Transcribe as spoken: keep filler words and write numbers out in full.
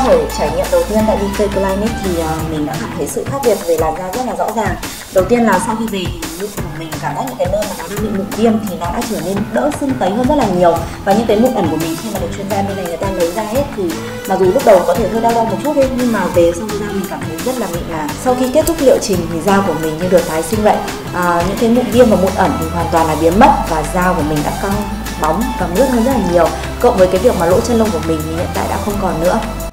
buổi trải nghiệm đầu tiên tại bê ca Clinic thì uh, mình đã cảm thấy sự khác biệt về làn da rất là rõ ràng. Đầu tiên là sau khi về thì lúc của mình cảm giác những cái nơi mà nó đang bị mụn viêm thì nó đã trở nên đỡ sưng tấy hơn rất là nhiều. Và những cái mụn ẩn của mình khi mà được chuyên gia bên này người ta lấy ra hết thì mặc dù lúc đầu có thể hơi đau đau một chút đấy, nhưng mà về sau da mình cảm thấy rất là mịn màng. Sau khi kết thúc liệu trình thì da của mình như được tái sinh vậy. À, những cái mụn viêm và mụn ẩn thì hoàn toàn là biến mất và da của mình đã căng, bóng và mướt hơn rất là nhiều. Cộng với cái việc mà lỗ chân lông của mình thì hiện tại đã không còn nữa.